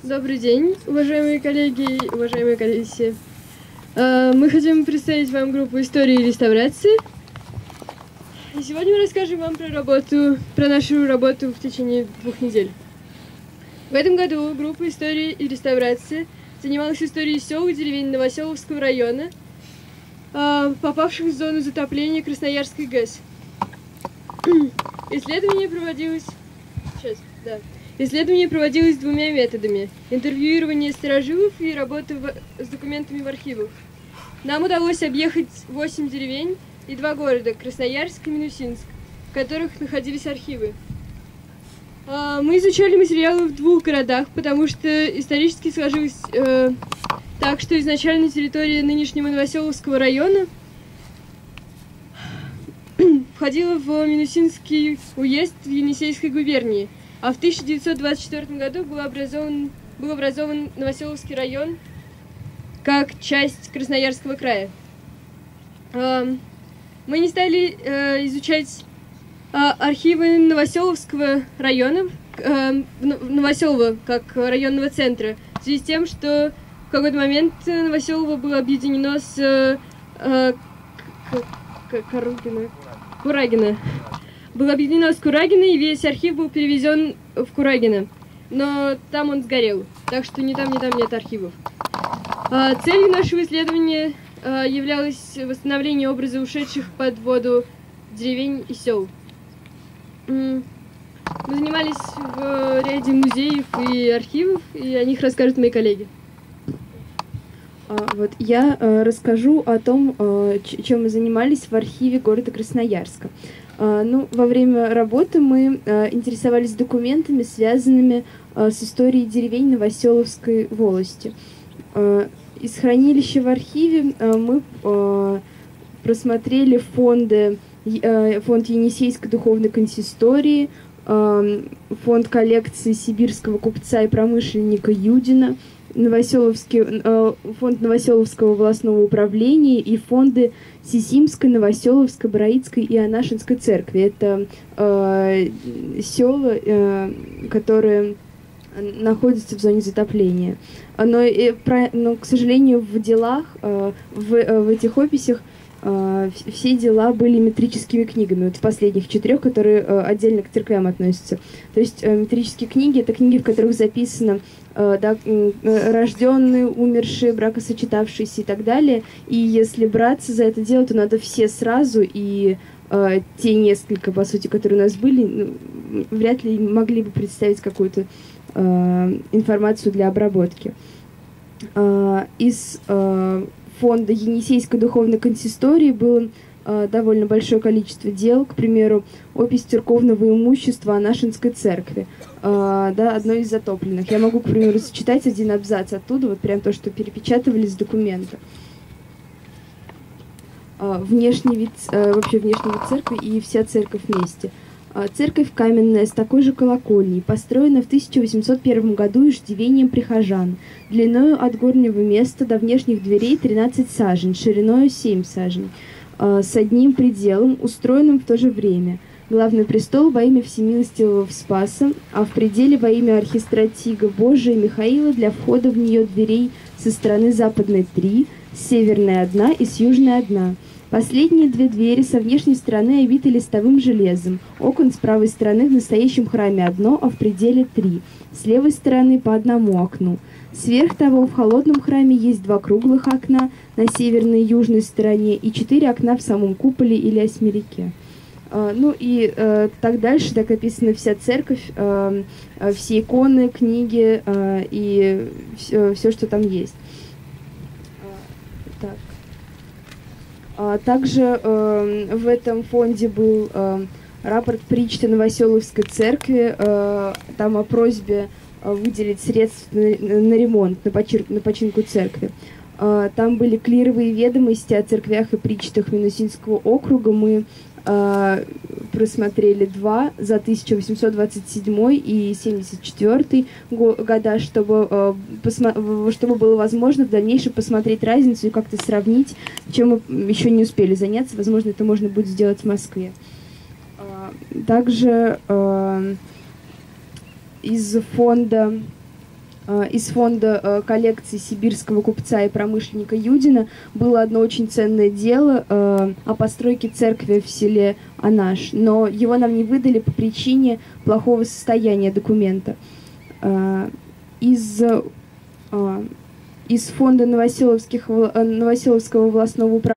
Добрый день, уважаемые коллеги, уважаемые комиссии. Мы хотим представить вам группу истории и реставрации. И сегодня мы расскажем вам про нашу работу в течение 2 недель. В этом году группа истории и реставрации занималась историей сел и деревень Новоселовского района, попавших в зону затопления Красноярской ГЭС. Исследование проводилось 2 методами: интервьюирование старожилов и работа с документами в архивах. Нам удалось объехать 8 деревень и 2 города, Красноярск и Минусинск, в которых находились архивы. Мы изучали материалы в 2 городах, потому что исторически сложилось так, что изначально территория нынешнего Новоселовского района входила в Минусинский уезд в Енисейской губернии, а в 1924 году был образован Новоселовский район как часть Красноярского края. Мы не стали изучать архивы Новоселовского района, Новоселова как районного центра, в связи с тем, что в какой-то момент Новоселово было объединено с Курагино. Было объединено с Курагино, и весь архив был перевезен в Курагино. Но там он сгорел, так что ни там нет архивов. Целью нашего исследования являлось восстановление образа ушедших под воду деревень и сел. Мы занимались в ряде музеев и архивов, и о них расскажут мои коллеги. Вот я расскажу о том, чем мы занимались в архиве города Красноярска. Во время работы мы интересовались документами, связанными с историей деревень Новоселовской волости. Из хранилища в архиве мы просмотрели фонд Енисейской духовной консистории, фонд коллекции сибирского купца и промышленника Юдина, фонд Новоселовского областного управления и фонды Сисимской, Новоселовской, Браитской и Анашинской церкви. Это села, которые находятся в зоне затопления. Но, к сожалению, в делах, в этих описях все дела были метрическими книгами, вот в последних 4, которые отдельно к церквям относятся. То есть метрические книги — это книги, в которых записано рожденные, умершие, бракосочетавшиеся и так далее. И если браться за это дело, то надо все сразу, и те несколько, по сути, которые у нас были, вряд ли могли бы представить какую-то информацию для обработки. Из фонда Енисейской духовной консистории было довольно большое количество дел, к примеру, опись церковного имущества Анашинской церкви, одной из затопленных. Я могу, к примеру, зачитать один абзац оттуда, вот прям то, что перепечатывали с документа. Внешний вид церкви и вся церковь вместе. Церковь каменная с такой же колокольней, построена в 1801 году иждивением прихожан, длиною от горнего места до внешних дверей 13 сажен, шириною 7 сажен, с одним пределом, устроенным в то же время. Главный престол во имя Всемилостивого Спаса, а в пределе во имя архистратига Божия Михаила для входа в нее дверей со стороны западной 3, с северной 1 и с южной 1. Последние 2 двери со внешней стороны обиты листовым железом. Окон с правой стороны в настоящем храме 1, а в пределе 3. С левой стороны по 1 окну. Сверх того, в холодном храме есть 2 круглых окна на северной и южной стороне и 4 окна в самом куполе или осьмеряке. Так дальше, так описана вся церковь, все иконы, книги и все, что там есть. Также в этом фонде был рапорт причты Новоселовской церкви, там о просьбе выделить средств на ремонт, на починку церкви. Там были клировые ведомости о церквях и причтах Минусинского округа. Мы просмотрели 2 за 1827 и 1974 года, чтобы было возможно в дальнейшем посмотреть разницу и как-то сравнить, чем мы еще не успели заняться. Возможно, это можно будет сделать в Москве. Также из фонда из фонда коллекции сибирского купца и промышленника Юдина было одно очень ценное дело о постройке церкви в селе Анаш, но его нам не выдали по причине плохого состояния документа. Из фонда Новоселовского областного управления